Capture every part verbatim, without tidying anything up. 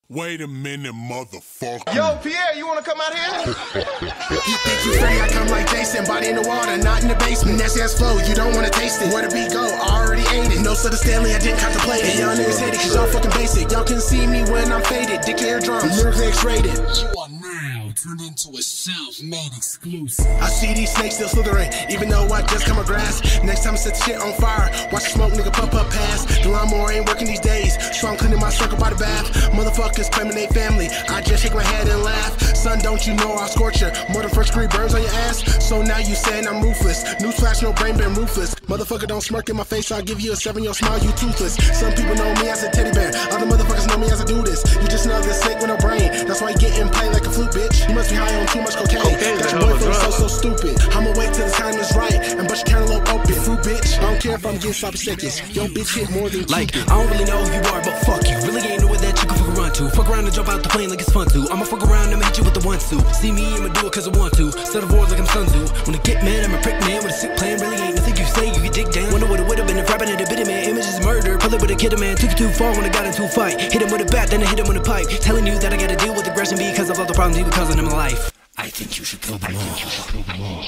Wait a minute, motherfucker. Yo, Pierre, you wanna come out here? You think you free, I come like Jason. Body in the water, not in the basement. Nasty ass flow, you don't wanna taste it. Where the beat go? I already ate it. No Sutter Stanley, I didn't contemplate it. Y'all niggas hate it cause y'all fucking basic. Y'all can see me when I'm faded. Dick air drums, lyrically X-rated. You are now turned into a self-made exclusive. I see these snakes still slithering, even though I just come a grass. Next time I set the shit on fire, watch the smoke, nigga, puff up pass. The lawnmower ain't working these days, so I'm cleaning my circle by the bath. Motherfuckers claiming they family, I just shake my head and laugh. Son, don't you know I'll scorch you more than first degree burns on your ass? So now you saying I'm ruthless. Newsflash, no brain, been ruthless. Motherfucker, don't smirk in my face, I'll give you a seven, your smile, you toothless. Some people know me as a teddy bear, other motherfuckers know me as I do this. You just another snake with no brain, that's why you getting played like a flute, bitch. You must be high on too much cocaine, Cocaine's got a your hell of a boy feeling so, drug. so stupid. I'ma wait till the time is right, and bust your cantaloupe open. Fruit, bitch, I don't care if I'm getting sloppy seconds. Yo, bitch hit more than Like, Cupid. I don't really know who you are, but fuck you. Really ain't nowhere that you can fuck around to. Fuck around and jump out the plane like it's fun to. I'ma fuck around, I'ma hit you with the one two. See me, I'ma do it cause I want to. Start a war like I'm Sun Tzu. When I get mad, I'm a prick man with a sick plan. Really ain't nothing you say, you can dig down. Wonder what it would've been if rapping at a bit of man. Image is murder, pull it with a kid, a man. Took it too far when I got into a fight. Hit him with a bat, then I hit him with a pipe. Telling you that I gotta deal with aggression because of all the problems he was causing in my life. I think you should kill them all.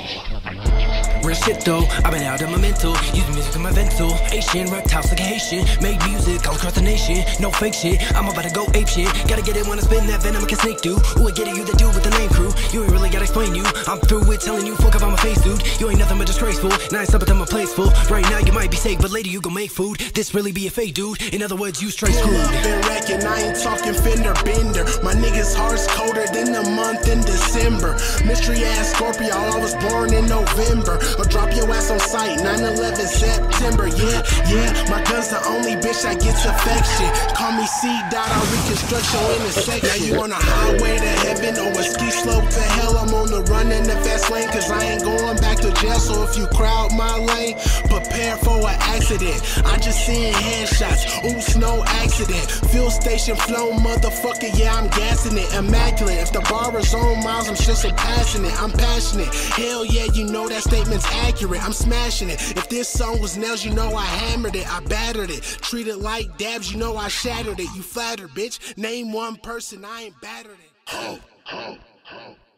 Real shit though, I've been out of my mental. Using music in my ventil. Asian, reptiles like a Haitian. Made music all across the nation. No fake shit, I'm about to go ape shit. Gotta get it when I spin that venom like a snake do. Ooh, I get it, you that dude with the name crew. You ain't really gotta explain you. I'm through with telling you, fuck up on my face, dude. You ain't nothing but disgraceful. Now it's up at my place full. Right now you might be safe, but later you gon' make food. This really be a fake dude. In other words, you straight Pull screwed. up and wrecking, I ain't talking fender bender. My niggas' hearts colder than the month in December. Mystery ass Scorpio, I was born in November. I'll drop your ass on sight, nine eleven September. Yeah, yeah, my gun's the only bitch that gets affection. Call me C dot, I'll reconstruct your intersection. Now you on a highway to heaven or a ski slope to hell. I'm on the run in the fast lane, cause I ain't going back to jail. So if you crowd my lane, prepare for an accident. I just seen headshots, oops, no accident. Fuel station flow, motherfucker, yeah, I'm gassing it. Immaculate, if the bar is on miles, I'm still surpassing it. I'm passionate, hell yeah, you know that statement's accurate. I'm smashing it. If this song was nails, you know I hammered it, I battered it. Treat it like dabs, you know I shattered it. You flattered, bitch. Name one person, I ain't battered it. Ho, ho, ho.